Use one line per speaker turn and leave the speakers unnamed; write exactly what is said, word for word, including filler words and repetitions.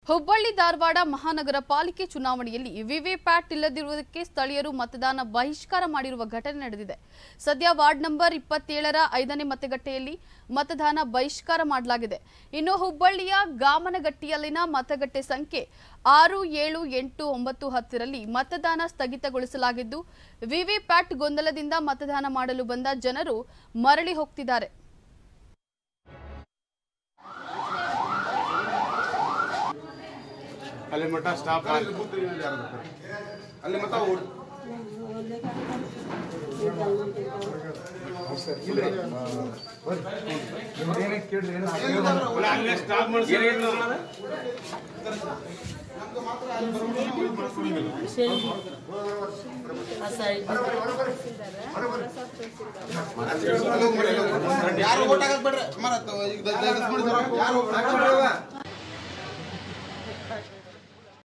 ಹುಬ್ಬಳ್ಳಿ ಧಾರವಾಡ ಮಹಾನಗರ ಪಾಲಿಕೆ ಚುನಾವಣೆಯಲ್ಲಿ ವಿವಿಪ್ಯಾಟ್ ಇಲ್ಲದಿರುವುದಕ್ಕೆ ಸ್ಥಳೀಯರು ಮತದಾನ ಬಹಿಷ್ಕಾರ ಮಾಡಿರುವ ಘಟನೆ ನಡೆದಿದೆ. ಸದ್ಯ ವಾರ್ಡ್ ನಂಬರ್ ಇಪ್ಪತ್ತೇಳರ ಐದನೇ ಮತಗಟ್ಟೆಯಲ್ಲಿ ಮತದಾನ ಬಹಿಷ್ಕಾರ ಮಾಡಲಾಗಿದೆ. ಇನ್ನು ಹುಬ್ಬಳ್ಳಿಯ ಗಾಮನಗಟ್ಟಿಯಲ್ಲಿನ ಮತಗಟ್ಟೆ ಸಂಖ್ಯೆ ಆರು ಏಳು ಎಂಟು ಒಂಬತ್ತು ಹತ್ತರಲ್ಲಿ ಮತದಾನ ಸ್ಥಗಿತಗೊಳಿಸಲಾಗಿದ್ದು ವಿವಿಪ್ಯಾಟ್ ಗೊಂದಲದಿಂದ ಮತದಾನ ಮಾಡಲು ಬಂದ ಜನರು ಮರಳಿ ಹೋಗ್ತಿದ್ದಾರೆ.
ಅಲ್ಲಿ ಮಟ್ಟ ಸ್ಟಾಪ್ ಅಲ್ಲಿ ಮಟ್ಟ ಸ್ಟಾಪ್ ಮಾಡಿ